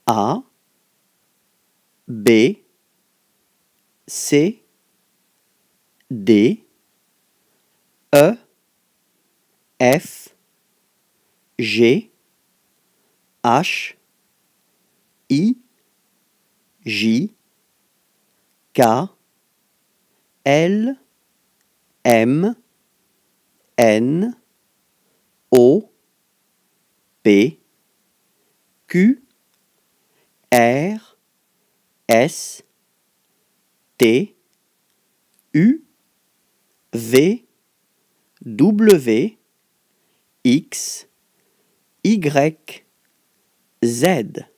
A, B, C, D, E, F, G, H, I, J, K, L, M, N, O, P, Q, R, S, T, U, V, W, X, Y, Z.